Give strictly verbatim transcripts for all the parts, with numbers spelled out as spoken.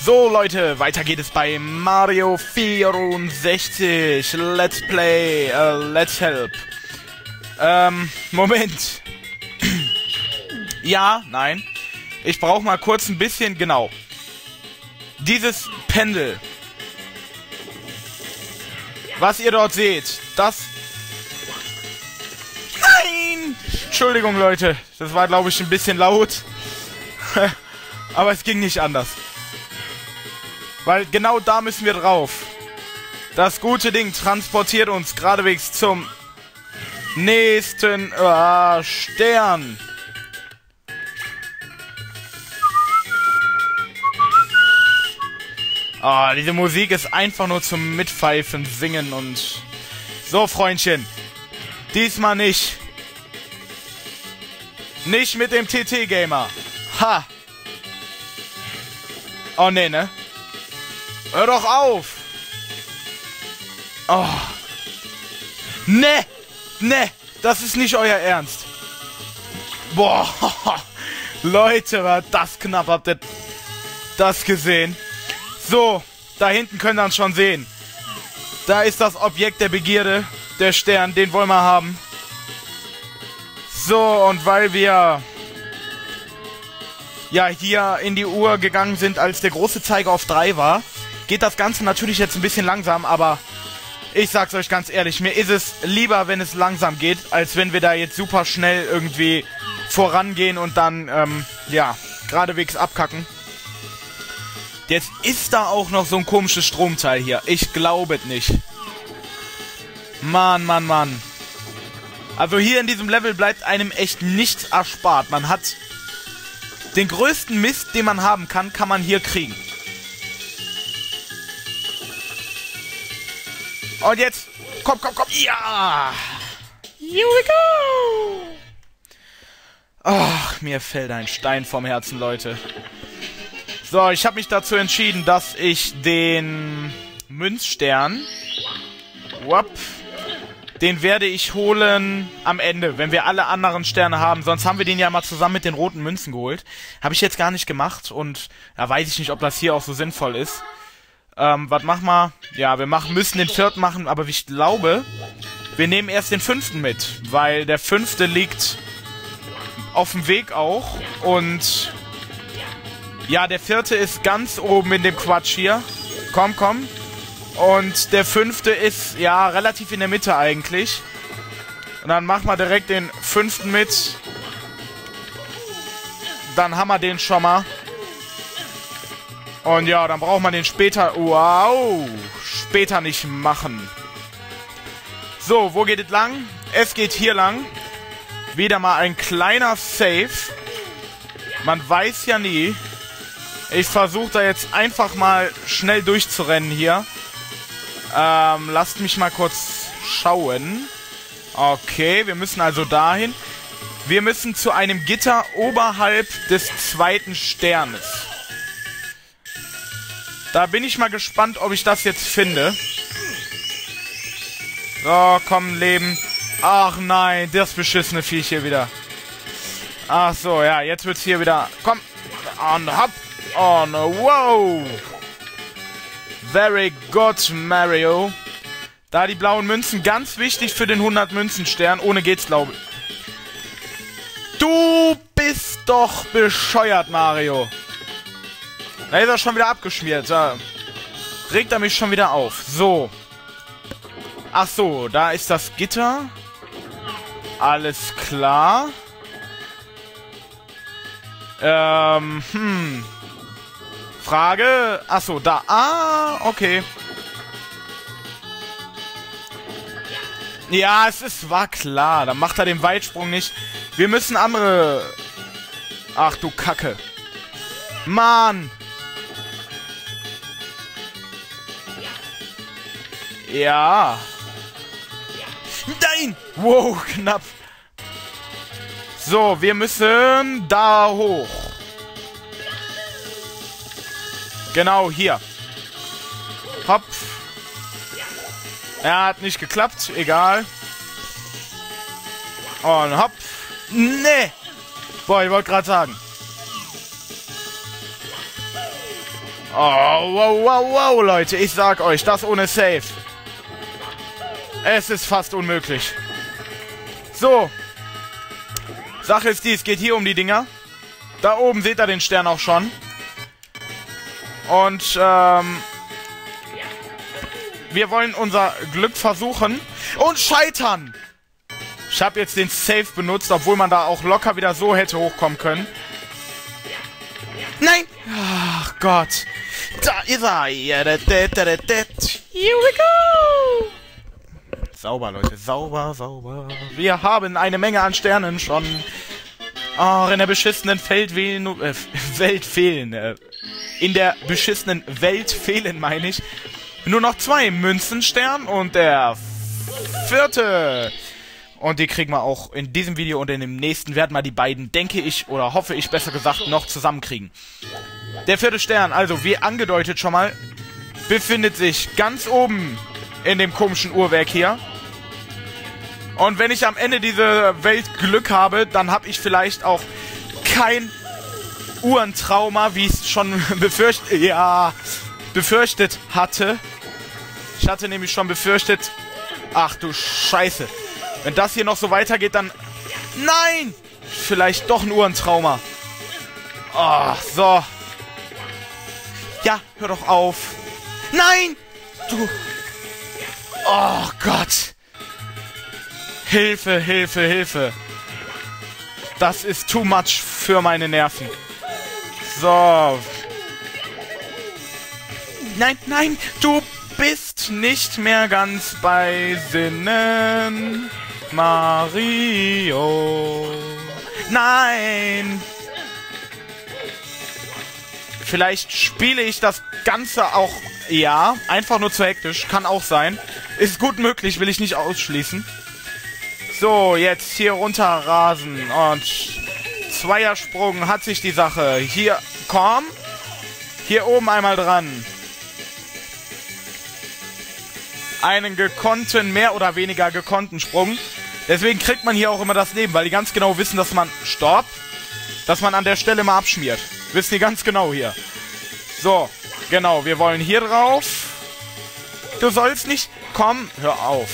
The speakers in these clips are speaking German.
So Leute, weiter geht es bei Mario vierundsechzig. Let's play, uh, let's help. Ähm, Moment. Ja, nein. Ich brauche mal kurz ein bisschen, genau. Dieses Pendel. Was ihr dort seht, das... Nein! Entschuldigung Leute, das war glaube ich ein bisschen laut. Aber es ging nicht anders. Weil genau da müssen wir drauf. Das gute Ding transportiert uns geradewegs zum nächsten äh, Stern. Ah, diese Musik ist einfach nur zum Mitpfeifen, Singen und... So, Freundchen. Diesmal nicht. Nicht mit dem T T-Gamer. Ha! Oh, nee, ne? Hör doch auf! Oh. Ne! Ne! Das ist nicht euer Ernst. Boah! Leute, war das knapp. Habt ihr das gesehen? So, da hinten könnt ihr uns schon sehen. Da ist das Objekt der Begierde. Der Stern, den wollen wir haben. So, und weil wir... ja, hier in die Uhr gegangen sind, als der große Zeiger auf drei war, geht das Ganze natürlich jetzt ein bisschen langsam, aber ich sag's euch ganz ehrlich, mir ist es lieber, wenn es langsam geht, als wenn wir da jetzt super schnell irgendwie vorangehen und dann, ähm, ja, geradewegs abkacken. Jetzt ist da auch noch so ein komisches Stromteil hier. Ich glaube es nicht. Mann, Mann, Mann. Also hier in diesem Level bleibt einem echt nichts erspart. Man hat... den größten Mist, den man haben kann, kann man hier kriegen. Und jetzt, komm, komm, komm, ja! Here we go! Ach, mir fällt ein Stein vom Herzen, Leute. So, ich habe mich dazu entschieden, dass ich den Münzstern, whoop, den werde ich holen am Ende, wenn wir alle anderen Sterne haben. Sonst haben wir den ja mal zusammen mit den roten Münzen geholt. Habe ich jetzt gar nicht gemacht und da weiß ich nicht, ob das hier auch so sinnvoll ist. Ähm, was machen wir? Ja, wir machen, müssen den vierten machen, aber ich glaube, wir nehmen erst den fünften mit, weil der fünfte liegt auf dem Weg auch. Und ja, der vierte ist ganz oben in dem Quatsch hier. Komm, komm. Und der fünfte ist, ja, relativ in der Mitte eigentlich. Und dann machen wir direkt den fünften mit. Dann haben wir den schon mal. Und ja, dann braucht man den später... Wow! Später nicht machen. So, wo geht es lang? Es geht hier lang. Wieder mal ein kleiner Save. Man weiß ja nie. Ich versuche da jetzt einfach mal schnell durchzurennen hier. Ähm, lasst mich mal kurz schauen. Okay, wir müssen also dahin. Wir müssen zu einem Gitter oberhalb des zweiten Sternes. Da bin ich mal gespannt, ob ich das jetzt finde. So, komm, Leben. Ach nein, das beschissene Viech hier wieder. Ach so, ja, jetzt wird's hier wieder... Komm, on, hopp, on, wow. Very good, Mario. Da die blauen Münzen, ganz wichtig für den hundert-Münzen-Stern. Ohne geht's, glaube ich. Du bist doch bescheuert, Mario. Da ist er schon wieder abgeschmiert. Da regt er mich schon wieder auf. So. Ach so, da ist das Gitter. Alles klar. Ähm, hm... Frage. Achso, da. Ah, okay. Ja, es ist, war klar. Dann macht er den Weitsprung nicht. Wir müssen andere... Ach du Kacke. Mann. Ja. Nein. Wow, knapp. So, wir müssen da hoch. Genau, hier. Hopp. Er hat nicht geklappt, egal. Und hopp. Nee. Boah, ich wollte gerade sagen. Oh, wow, wow, wow, Leute. Ich sag euch, das ohne Save. Es ist fast unmöglich. So. Sache ist die, es geht hier um die Dinger. Da oben seht ihr den Stern auch schon. Und, ähm... wir wollen unser Glück versuchen. Und scheitern! Ich habe jetzt den Save benutzt, obwohl man da auch locker wieder so hätte hochkommen können. Nein! Ach Gott. Da ist er. Here we go! Sauber, Leute. Sauber, sauber. Wir haben eine Menge an Sternen schon. Oh, in der beschissenen Feld wählen, äh, Welt fehlen. Äh, in der beschissenen Welt fehlen, meine ich. Nur noch zwei Münzenstern und der vierte. Und die kriegen wir auch in diesem Video und in dem nächsten werden wir die beiden, denke ich, oder hoffe ich besser gesagt, noch zusammenkriegen. Der vierte Stern, also wie angedeutet schon mal, befindet sich ganz oben in dem komischen Uhrwerk hier. Und wenn ich am Ende dieser Welt Glück habe, dann habe ich vielleicht auch kein Uhrentrauma, wie ich es schon befürchtet, ja, befürchtet hatte. Ich hatte nämlich schon befürchtet, ach du Scheiße. Wenn das hier noch so weitergeht, dann... Nein! Vielleicht doch ein Uhrentrauma. Oh, so. Ja, hör doch auf. Nein! Du... Oh Gott. Hilfe, Hilfe, Hilfe. Das ist too much für meine Nerven. So. Nein, nein, du bist nicht mehr ganz bei Sinnen. Mario. Nein. Vielleicht spiele ich das Ganze auch... Ja, einfach nur zu hektisch. Kann auch sein. Ist gut möglich, will ich nicht ausschließen. So, jetzt hier runterrasen. Und Zweiersprung hat sich die Sache. Hier, komm. Hier oben einmal dran. Einen gekonnten, mehr oder weniger gekonnten Sprung. Deswegen kriegt man hier auch immer das Leben, weil die ganz genau wissen, dass man... Stopp. Dass man an der Stelle mal abschmiert. Wissen die ganz genau hier. So, genau, wir wollen hier drauf. Du sollst nicht... Komm, hör auf.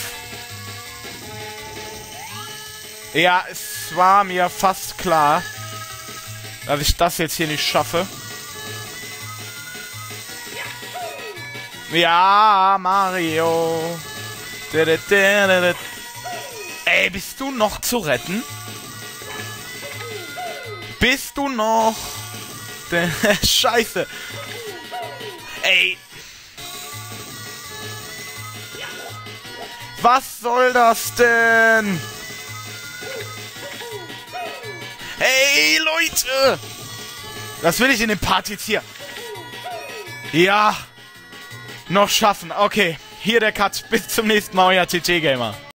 Ja, es war mir fast klar, dass ich das jetzt hier nicht schaffe. Ja, Mario. Ey, bist du noch zu retten? Bist du noch? Scheiße. Ey. Was soll das denn? Hey, Leute. Das will ich in dem Part jetzt hier. Ja. Noch schaffen. Okay. Hier der Cut. Bis zum nächsten Mal, euer T T Gamer.